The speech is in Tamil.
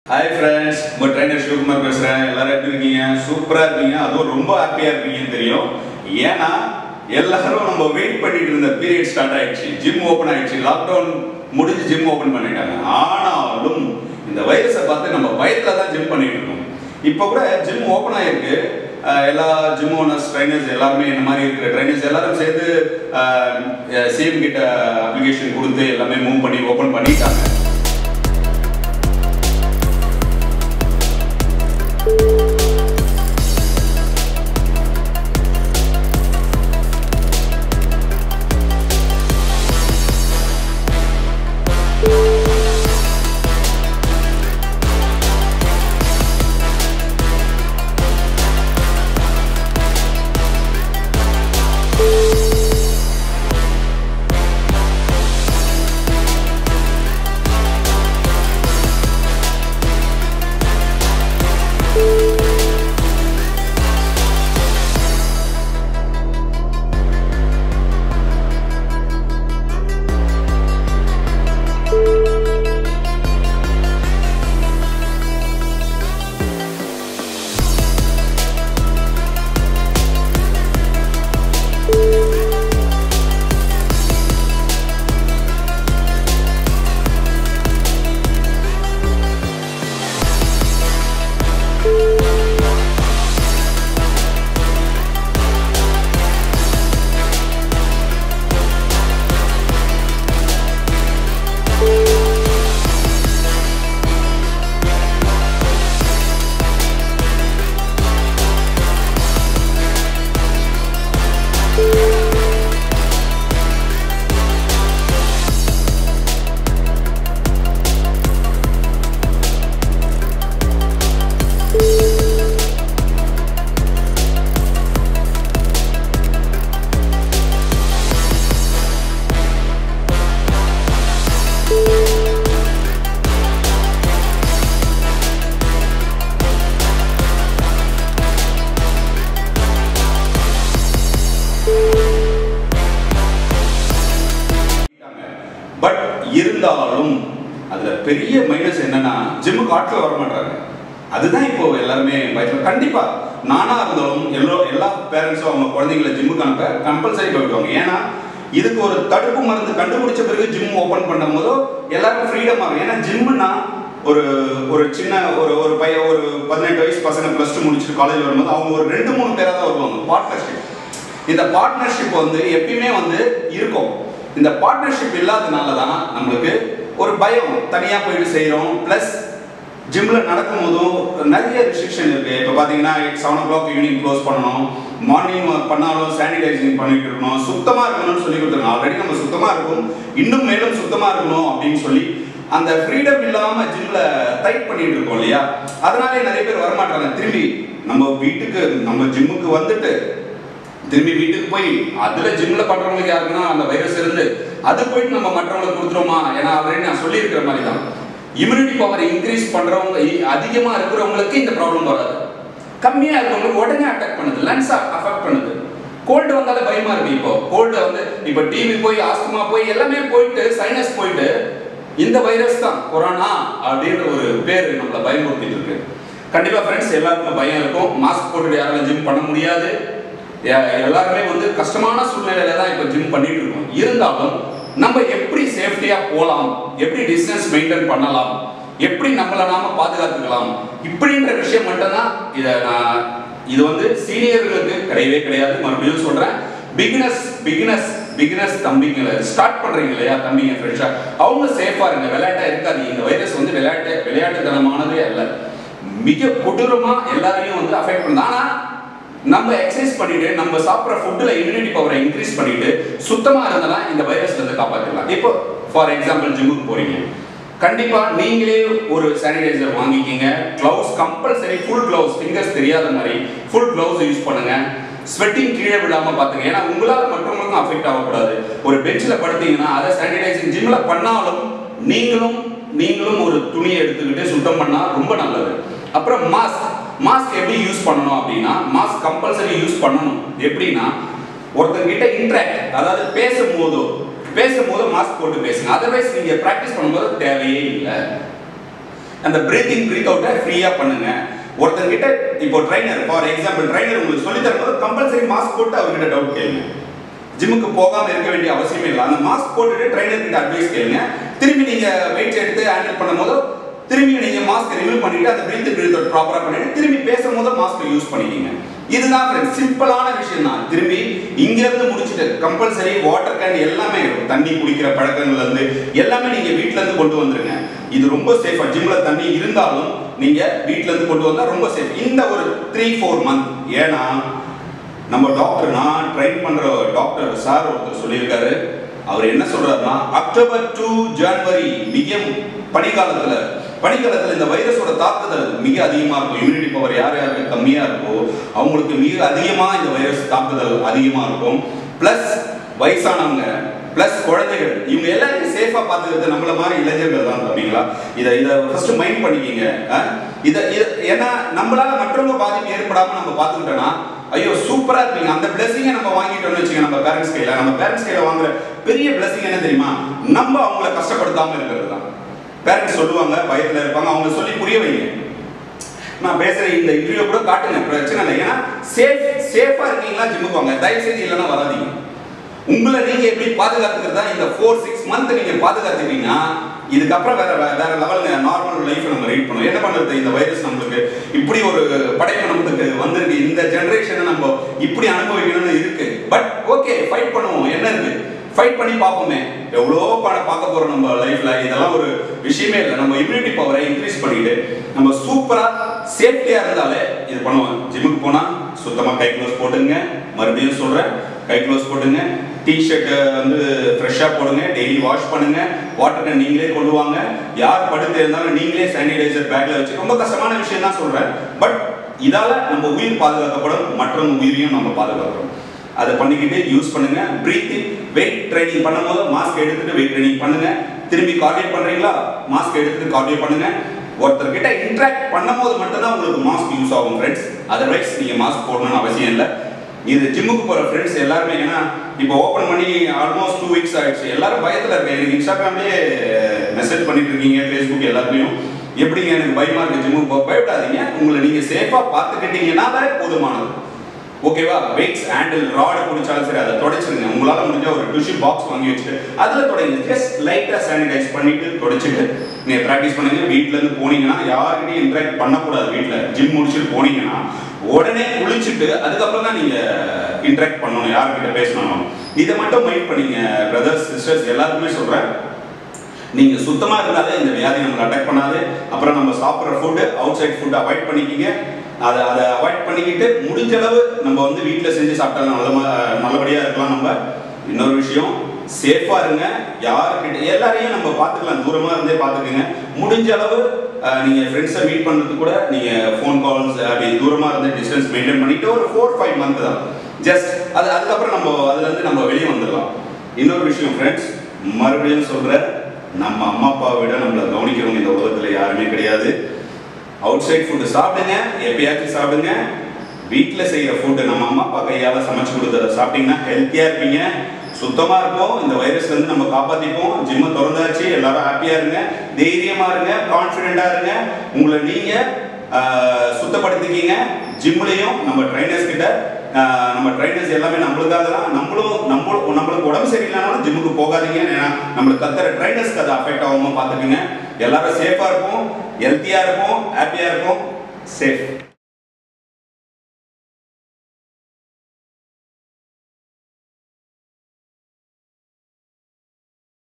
Hi friends, உங்க ட்ரைனர் சிவகுமார் பேசுறேன். எல்லாரும் எப்படி இருக்கீங்க? சூப்பரா இருக்கீங்க. அதுவும் ரொம்ப ஹாப்பியா இருக்கீங்கன்னு தெரியும். ஏன்னா எல்லாரும் நம்ம வெயிட் பண்ணிட்டு இருந்த பீரியட் ஸ்டார்ட் ஆயிடுச்சு. ஜிம் ஓபன் ஆயிடுச்சு. லாக்டவுன் முடிஞ்சு ஜிம் ஓபன் பண்ணிட்டாங்க. ஆனாலும் இந்த வைரஸை பார்த்து நம்ம பயத்துல தான் ஜிம் பண்ணிட்டு இருக்கோம். இப்போ கூட ஜிம் ஓபன் ஆயிருக்கு. எல்லா ஜிம் ஓனர்ஸ் ட்ரைனர்ஸ் எல்லாருமே இந்த மாதிரி இருக்கிற ட்ரைனர்ஸ் எல்லாரும் சேர்ந்து சிஎம் கிட்ட அப்ளிகேஷன் கொடுத்து எல்லாமே மூவ் பண்ணி ஓபன் பண்ணிட்டாங்க. பட் இருந்தாலும் அதுல பெரிய மைனஸ் என்னன்னா ஜிம்முக்கு ஆட்கள் வர மாட்டாங்க. அதுதான் இப்போ எல்லாருமே பயத்துல. கண்டிப்பா நானா இருந்தாலும் எல்லா பேரண்ட்ஸும் அவங்க குழந்தைங்களை ஜிம்முக்கு அனுப்ப கம்பல்சரி போயிடுவாங்க. ஏன்னா இதுக்கு ஒரு தடுப்பு மருந்து கண்டுபிடிச்ச பிறகு ஜிம் ஓபன் பண்ணும் போதோ எல்லாருக்கும் ஃப்ரீடம் ஆகும். ஏன்னா ஜிம்முன்னா ஒரு சின்ன ஒரு பையன் ஒரு 18 வயசு பசங்க +2 முடிச்சுட்டு காலேஜ் வரும்போது அவங்க ஒரு 2-3 பேரா தான் வருவாங்க. பார்ட்னர்ஷிப். இந்த பார்ட்னர்ஷிப் எப்பயுமே இருக்கும். இந்த பார்ட்னர்ஷிப் இல்லாதனால தான் நம்மளுக்கு ஒரு பயம். தனியா போயிட்டு செய்யறோம். பிளஸ் ஜிம்ல நடக்கும் போதும் நிறைய ரெஸ்ட்ரிக்ஷன் இருக்கு. இப்போ பாத்தீங்கன்னா 7 o'clock ஈவினிங் க்ளோஸ் பண்ணணும். மார்னிங் பண்ணாலும் சானிடைசிங் பண்ணிட்டு இருக்கணும். சுத்தமா இருக்கணும்னு சொல்லி கொடுத்துருங்க. ஆல்ரெடி நம்ம சுத்தமா இருக்கும், இன்னும் மேலும் சுத்தமா இருக்கணும் அப்படின்னு சொல்லி அந்த ஃப்ரீடம் இல்லாம ஜிம்ல டைட் பண்ணிட்டு இருக்கோம் இல்லையா? அதனாலே நிறைய பேர் வரமாட்டாங்க. திரும்பி நம்ம ஜிம்முக்கு வந்துட்டு திரும்பி வீட்டுக்கு போய் அதுல ஜிம்ல பண்றவங்களுக்கு யாருக்குன்னா அந்த வைரஸ் இருந்து அது போயிட்டு நம்ம மற்றவங்களுக்கு கொடுத்துருமா? ஏன்னா ஆல்ரெடி நான் சொல்லி இருக்கிற மாதிரி தான் இம்யூனிட்டி பவர் இன்க்ரீஸ் பண்றவங்க அதிகமா இருக்கிறவங்களுக்கு இந்த ப்ராப்ளம் வராது. கம்மியா இருக்கிறவங்களுக்கு உடனே அட்டாக் பண்ணுது, லங்ஸ் அஃபெக்ட் பண்ணுது. கோல்டு வந்தாலே பயமா இருக்கு. இப்போ கோல்டு இப்போ டிவி போய் ஆஸ்துமா போய் எல்லாமே போயிட்டு சைனஸ் போயிட்டு இந்த வைரஸ் தான் கொரோனா அப்படின்ற ஒரு பேர் நம்மளை பயமுறுத்திட்டு இருக்கு. கண்டிப்பா ஃப்ரெண்ட்ஸ் எல்லாருக்கும் பயம் இருக்கும். மாஸ்க் போட்டுட்டு யாராலும் ஜிம் பண்ண முடியாது. எல்லாருமே கஷ்டமான சூழ்நிலையில தான் இப்போ ஜிம் பண்ணிட்டு இருக்கோம். இருந்தாலும் நம்ம எப்படி சேஃப்டியா போகலாம், எப்படி டிஸ்டன்ஸ் மெயின்டைன் பண்ணலாம், எப்படி நம்மளை நாம பாதுகாத்துக்கலாம் இப்படின்ற விஷயம் மட்டும்தான் இது சீனியர்களுக்கு கிடையவே கிடையாது. மறுபடியும் சொல்றேன், பிகினஸ் தம்பிங்களை ஸ்டார்ட் பண்றீங்க இல்லையா தம்பிங்க ஃப்ரெண்ட்ஸா, அவங்க சேஃபா இருங்க. விளையாட்டா இருக்காது. இந்த வைரஸ் விளையாட்டுத்தனமானதே அல்ல. மிக கொடூரமா எல்லாரையும் அஃபெக்ட் பண்ணுது. ஆனா நம்ம எக்ஸசைஸ் பண்ணிட்டு நம்ம சாப்பிட்ற ஃபுட்ல இம்யூனிட்டி பவரை இன்க்ரீஸ் பண்ணிட்டு சுத்தமா இருந்தா இந்த வைரஸ்ல இருந்து காப்பாத்திடலாம். இப்போ ஃபார் எக்ஸாம்பிள் ஜிம்முக்கு போறீங்க, கண்டிப்பா நீங்களே ஒரு சானிடைசர் வாங்கிக்கிங்க. Gloves compulsory, full gloves, fingers தெரியாத மாதிரி ஃபுல் கிளவுஸ் யூஸ் பண்ணுங்க. ஸ்வெட்டிங் கீழே விடாம பாத்துங்க. ஏன்னா உங்களால மற்றவங்களுக்கும் அஃபெக்ட் ஆகக்கூடாது. ஒரு பெஞ்ச்ல படுத்தீங்கன்னா அதை சானிடைசிங் ஜிம்ல பண்ணாலும் நீங்களும் ஒரு துணியை எடுத்துக்கிட்டு சுத்தம் பண்ணா ரொம்ப நல்லது. அப்புறம் மாஸ்க் எப்படி யூஸ் பண்ணணும் அப்படின்னா, மாஸ்க் கம்பல்சரி யூஸ் பண்ணணும். எப்படின்னா ஒருத்தங்கிட்ட இன்டராக்ட், அதாவது பேசும்போது மாஸ்க் போட்டு பேசுங்க. அதர்வைஸ் நீங்க பிராக்டிஸ் பண்ணும்போது தேவையே இல்லை. அந்த பிரீத் அவுட்டை ஃப்ரீயா பண்ணுங்க. ஒருத்தர்கிட்ட இப்போ ட்ரைனர், ஃபார் எக்ஸாம்பிள் ட்ரைனர் உங்களுக்கு சொல்லி தரும்போது கம்பல்சரி மாஸ்க் போட்டு அவர்கிட்ட டவுட் கேளுங்க. ஜிம்முக்கு போகாம இருக்க வேண்டிய அவசியமே இல்லை. அந்த மாஸ்க் போட்டுட்டு ட்ரைனர் கிட்ட அட்வைஸ் கேளுங்க. திரும்பி நீங்க வெயிட்ஸ் எடுத்து ஹேண்டில் பண்ணும்போது திரும்பி நீங்க மாஸ்க் ரிமூவ் பண்ணிட்டு அந்த பிரீத் அவுட் ப்ராப்பரா பண்ணிட்டு திரும்பி பேசும்போது மாஸ்க் யூஸ் பண்ணிக்கீங்க. இதுதான் ஃப்ரெண்ட்ஸ், சிம்பிளான விஷயம் தான். திரும்பி இங்க இருந்து முடிச்சிட்டு கம்பல்சரி வாட்டர் கேன் எல்லாமே தண்ணி குடிக்கிற பழக்கங்கள்ல இருந்து எல்லாமே நீங்க வீட்ல இருந்து கொண்டு வந்துருங்க. இது ரொம்ப சேஃபா. ஜிம்ல தண்ணி இருந்தாலும் நீங்க வீட்ல இருந்து கொண்டு வந்தா ரொம்ப சேஃப். இந்த ஒரு 3-4 மந்த். ஏன்னா நம்ம டாக்டர், நான் ட்ரைன் பண்ற டாக்டர் சார் ஒருத்தர் சொல்லியிருக்காரு. அவர் என்ன சொல்றாருன்னா, அக்டோபர் டு ஜனவரி மிக பனிக்காலத்துல இந்த வைரஸோட தாக்குதல் மிக அதிகமா இருக்கும். இம்யூனிட்டி பவர் யாருக்கு கம்மியா இருக்கோ அவங்களுக்கு மிக அதிகமா இந்த வைரஸ் தாக்குதல் அதிகமா இருக்கும். பிளஸ் வயசானவங்க, பிளஸ் குழந்தைகள், இவங்க எல்லாரையும் சேஃபா பாத்துக்கிறது நம்மள மாதிரி இளைஞர்கள் தான். அப்படிங்களா? இதை ஃபர்ஸ்ட் மைண்ட் பண்ணிக்கிங்க. ஏன்னா நம்மளால மற்றவங்க பாதிப்பு ஏற்படாம நம்ம பாத்துக்கிட்டோம்னா ஐயோ சூப்பரா இருப்பீங்க. அந்த பிளஸிங்கை நம்ம வாங்கிட்டோம்னு வச்சுங்க, நம்ம பேரண்ட்ஸ் கையில வாங்குற பெரிய பிளஸிங் என்ன தெரியுமா? நம்ம அவங்கள கஷ்டப்படுத்தாம இருக்கிறது தான். பேரண்ட்ஸ் சொல்லுவாங்க, பயத்துல இருப்பாங்க, அவங்க சொல்லி புரிய வைங்க. நான் பேசுற இந்த இன்டர்வியூ கூட காட்டுங்க, பிரச்சனை இல்லை. ஏன்னா சேஃபா இருக்கீங்களா ஜிம்முக்கு வாங்க, தயவு செய்து இல்லைன்னா வராதீங்க. உங்களை நீங்க எப்படி பாதுகாத்துக்கிறதா இந்த 4-6 மந்த் நீங்க பாதுகாத்துட்டீங்கன்னா இதுக்கப்புறம் வேற லெவலுங்க நார்மல் லைஃப் நம்ம ரீட் பண்ணுவோம். என்ன பண்றது, இந்த வைரஸ் நம்மளுக்கு இப்படி ஒரு படைப்பு நமக்கு வந்திருக்கு. இந்த ஜெனரேஷனை நம்ம இப்படி அனுபவிக்கணும்னு இருக்கு. பட் ஓகே, ஃபைட் பண்ணுவோம். என்ன இருக்கு, ஃபைட் பண்ணி பார்ப்போமே. எவ்வளோ பார்க்க போறோம் நம்ம லைஃப்ல. இதெல்லாம் ஒரு விஷயமே இல்லை. நம்ம இம்யூனிட்டி பவரை இன்க்ரீஸ் பண்ணிட்டு நம்ம சூப்பரா சேஃப்டியா இருந்தாலே இது பண்ணுவோம். ஜிம்முக்கு போனா சுத்தமா கை க்ளோஸ் போட்டுங்க. மறுபடியும் சொல்றேன், கை க்ளோஸ் போட்டுங்க. டிஷர்ட் வந்து ஃப்ரெஷ்ஷா போடுங்க. டெய்லி வாஷ் பண்ணுங்க. வாட்டர் கேன் நீங்களே கொண்டு வாங்க. யார் படுத்து இருந்தாலும் நீங்களே சானிடைசர் பேக்ல வச்சு. ரொம்ப கஷ்டமான விஷயம் தான் சொல்றேன். பட் இதால நம்ம உயிர் பாதுகாக்கப்படும், மற்றவங்க உயிரையும் நம்ம பாதுகாக்கிறோம். அதை பண்ணிக்கிட்டு யூஸ் பண்ணுங்க. பிரீத்திங், வெயிட் ட்ரைனிங் பண்ணும்போது மாஸ்க் எடுத்துட்டு வெயிட் ட்ரைனிங் பண்ணுங்க. திரும்பி கார்டியோ பண்றீங்களா, மாஸ்க் எடுத்துட்டு கார்டியோ பண்ணுங்க. ஒருத்தர்கிட்ட இன்டராக்ட் பண்ணும்போது மட்டும்தான் உங்களுக்கு மாஸ்க் யூஸ் ஆகும் ஃப்ரெண்ட்ஸ். அதர்வைஸ் நீங்க மாஸ்க் போடணும்னு அவசியம் இல்லை. இது ஜிம்முக்கு போற ஃப்ரெண்ட்ஸ் எல்லாருமே, ஏன்னா இப்போ ஓப்பன் பண்ணி ஆல்மோஸ்ட் 2 வீக்ஸ் ஆயிடுச்சு. எல்லாரும் பயத்துல இருக்காங்க. எனக்கு இன்ஸ்டாகிராம்லயே மெசேஜ் பண்ணிட்டு இருக்கீங்க, ஃபேஸ்புக் எல்லாத்தையும். எப்படிங்க எனக்கு பயமா இருக்கு ஜிம்முக்கு போக. பயப்படாதீங்க. உங்களை நீங்க சேஃபா பார்த்துக்கிட்டீங்கன்னா போதுமானது. ஓகேவா? வெயிட்ஸ் ஹேண்டில் ராட் பிடிச்சாலும் சரி அதை தொடச்சிருங்க. உங்களால முடிஞ்ச ஒரு டிஷ்யூ பாக்ஸ் வாங்கி வச்சுட்டு அதுல தொடங்க. ஜஸ்ட் லைட்டா சானிடைஸ் பண்ணிட்டு தொடச்சிட்டு நீங்க பிராக்டிஸ் பண்ணுங்க. வீட்ல இருந்து போனீங்கன்னா யாருக்கிட்டையும் இன்டராக்ட் பண்ணக்கூடாது. வீட்டுல ஜிம் முடிச்சுட்டு போனீங்கன்னா உடனே குளிச்சுட்டு அதுக்கப்புறம் தான் நீங்க இன்டராக்ட் பண்ணணும், யாருக்கிட்ட பேசணும். இதை மட்டும் மைண்ட் பண்ணீங்க பிரதர்ஸ் சிஸ்டர்ஸ், எல்லாருக்குமே சொல்றேன். நீங்க சுத்தமா இருந்தாலே இந்த வியாதி நம்மளை அட்டாக் பண்ணாது. அப்புறம் நம்ம சாப்பிட்ற food, outside food avoid பண்ணிக்கிங்க. அதை அவாய்ட் பண்ணிக்கிட்டு முடிஞ்ச அளவு நம்ம வந்து வீட்டில் செஞ்சு சாப்பிட்டாலும் நல்லபடியா இருக்கலாம். நம்ம இன்னொரு விஷயம், சேஃபா இருங்க. யாருக்கிட்ட எல்லாரையும் நம்ம பார்த்துக்கலாம், தூரமா இருந்தே பார்த்துக்குங்க. முடிஞ்ச அளவு நீங்க ஃப்ரெண்ட்ஸை மீட் பண்றது கூட நீங்க ஃபோன் கால்ஸ் அப்படி தூரமா இருந்து டிஸ்டன்ஸ் மெயின்டைன் பண்ணிட்டு ஒரு 4-5 மந்த் தான் ஜஸ்ட். அதுக்கப்புறம் நம்ம அதுல இருந்து நம்ம வெளியே வந்துடலாம். இன்னொரு விஷயம் ஃப்ரெண்ட்ஸ், மறுபடியும் சொல்றேன், நம்ம அம்மா அப்பாவை விட நம்மளை கவனிக்கிறவங்க இந்த உலகத்துல யாருமே கிடையாது. அவுட் சைட் ஃபுட்டு சாப்பிடுங்க, எப்பயாச்சும் சாப்பிடுங்க. வீட்டில் செய்கிற ஃபுட்டு நம்ம அம்மா அப்பா கையால் சமைச்சு கொடுத்ததை சாப்பிட்டீங்கன்னா ஹெல்த்தியாக இருப்பீங்க, சுத்தமாக இருப்போம். இந்த வைரஸ்லேருந்து நம்ம காப்பாற்றிப்போம். ஜிம்மை திறந்தாச்சு, எல்லாரும் ஹாப்பியாக இருங்க, தைரியமாக இருங்க, கான்ஃபிடென்ட்டாக இருங்க. உங்களை நீங்கள் சுத்தப்படுத்திக்கிங்க. ஜிம்லையும் நம்ம ட்ரைனர்ஸ் கிட்ட, நம்ம ட்ரைனர்ஸ் எல்லாமே நம்மளுக்காக தான். நம்மளுக்கு உடம்பு சரியில்லைனாலும் ஜிம்முக்கு போகாதீங்க. ஏன்னா நம்மளுக்கு கத்துற ட்ரைனர்ஸ்க்கு அதை அஃபெக்ட் ஆகாம பார்த்துக்குங்க. எல்லாரும் சேஃபாக இருப்போம், ஹெல்த்தியாக இருப்போம், ஹாப்பியாக இருப்போம், சேஃப்.